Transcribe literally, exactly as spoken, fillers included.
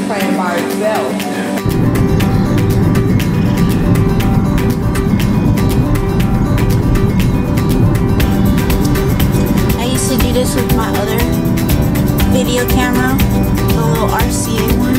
playing by itself. To do this with my other video camera, the little R C A one.